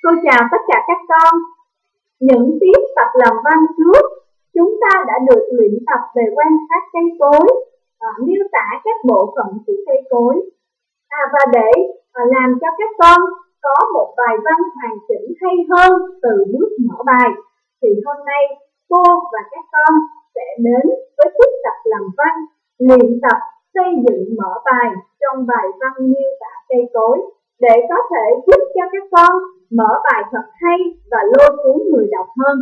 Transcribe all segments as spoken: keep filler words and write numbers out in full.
Cô chào tất cả các con. Những tiết tập làm văn trước, chúng ta đã được luyện tập về quan sát cây cối, à, miêu tả các bộ phận của cây cối. À, và để à, làm cho các con có một bài văn hoàn chỉnh hay hơn từ bước mở bài, thì hôm nay cô và các con sẽ đến với tiết tập làm văn, luyện tập xây dựng mở bài trong bài văn miêu tả cây cối, để có thể giúp cho các con mở bài thật hay và lôi cuốn người đọc hơn.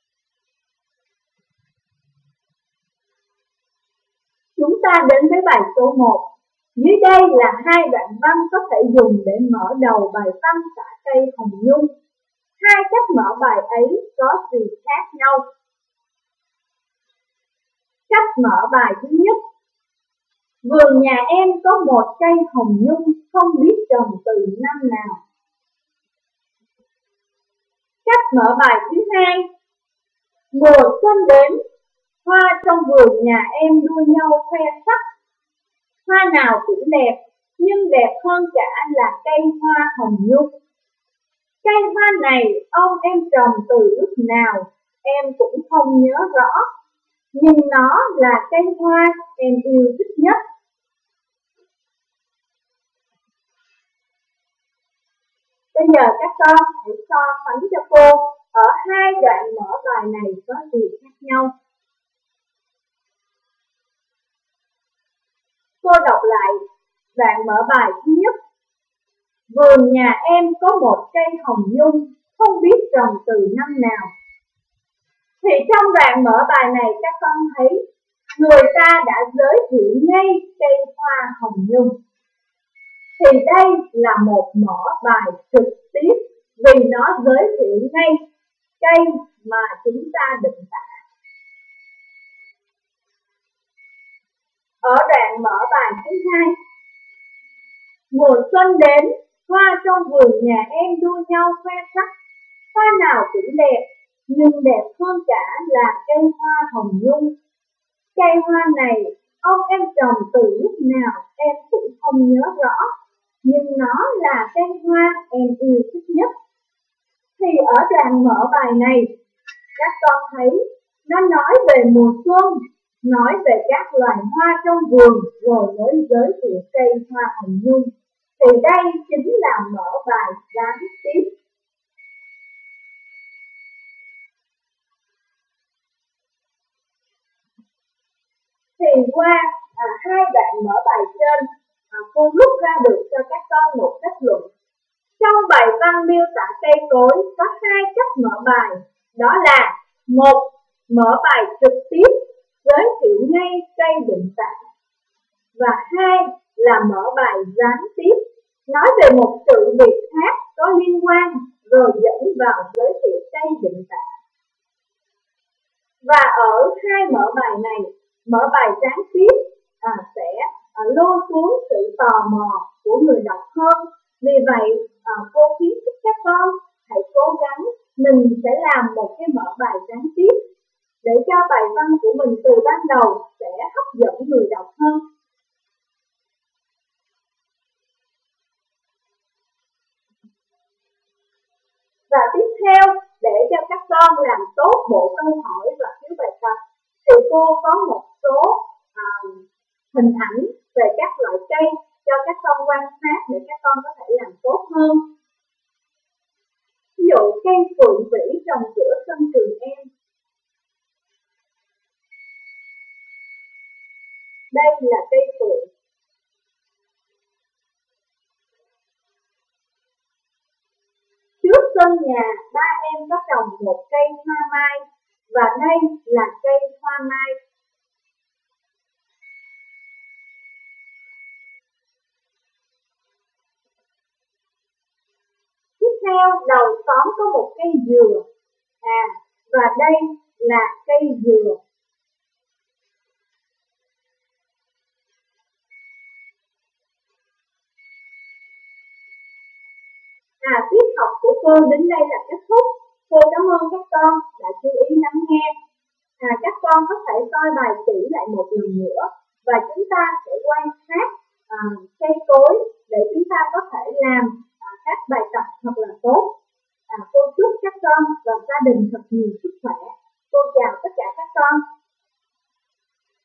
Chúng ta đến với bài số một. Dưới đây là hai đoạn văn có thể dùng để mở đầu bài văn tả cây hồng nhung. Hai cách mở bài ấy có gì khác nhau? Cách mở bài thứ nhất: vườn nhà em có một cây hồng nhung, không biết trồng từ năm nào. Cách mở bài thứ hai: mùa xuân đến, hoa trong vườn nhà em đua nhau khoe sắc. Hoa nào cũng đẹp, nhưng đẹp hơn cả là cây hoa hồng nhung. Cây hoa này ông em trồng từ lúc nào em cũng không nhớ rõ, nhưng nó là cây hoa em yêu thích nhất. Bây giờ các con hãy so sánh cho cô ở hai đoạn mở bài này có gì khác nhau. Cô đọc lại đoạn mở bài thứ nhất. Vườn nhà em có một cây hồng nhung, không biết trồng từ năm nào. Thì trong đoạn mở bài này các con thấy người ta đã giới thiệu ngay cây hoa hồng nhung. Thì đây là một mở bài trực tiếp, vì nó giới thiệu ngay cây mà chúng ta định tả. Ở đoạn mở bài thứ hai, mùa xuân đến, hoa trong vườn nhà em đua nhau khoe sắc. Hoa nào cũng đẹp, nhưng đẹp hơn cả là cây hoa hồng nhung. Cây hoa này ông em trồng từ lúc nào em cũng không nhớ rõ, nhưng nó là cây hoa em yêu thích nhất. Thì ở đoạn mở bài này, các con thấy nó nói về mùa xuân, nói về các loài hoa trong vườn, rồi mới giới thiệu cây hoa hồng nhung. Thì đây chính là mở bài gián tiếp. Thì qua à, hai đoạn mở bài trên, à, cô rút ra được cho các con một kết luận. Trong bài văn miêu tả cây cối có hai cách mở bài, đó là: một, mở bài trực tiếp, giới thiệu ngay cây định tả; và hai là mở bài gián tiếp, nói về một sự việc khác có liên quan, rồi dẫn vào giới thiệu cây định tả. Và ở hai mở bài này, mở bài gián tiếp à, sẽ à, lôi cuốn sự tò mò của người đọc hơn. Vì vậy à, cô khuyến khích các con hãy cố gắng mình sẽ làm một cái mở bài gián tiếp, để cho bài văn của mình từ ban đầu sẽ hấp dẫn người đọc hơn. Và tiếp theo, để cho các con làm tốt bộ câu hỏi và phiếu bài tập, thì cô có một số à, hình ảnh về các loại cây cho các con quan sát để các con có thể làm tốt hơn. Ví dụ cây phượng vĩ trồng giữa sân trường em. Đây là cây phượng. Trước sân nhà ba em có trồng một cây hoa mai, và đây là cây hoa mai. Tiếp theo, đầu xóm có một cây dừa. À, và đây là cây dừa. À, tiết học của cô đến đây là kết thúc. Cô cảm ơn các con đã chú ý lắng nghe. À, các con có thể coi bài kỹ lại một lần nữa, và chúng ta sẽ quan sát à, cây cối để chúng ta có thể làm à, các bài tập thật là tốt. À, con và gia đình thật nhiều sức khỏe. Cô chào tất cả các con.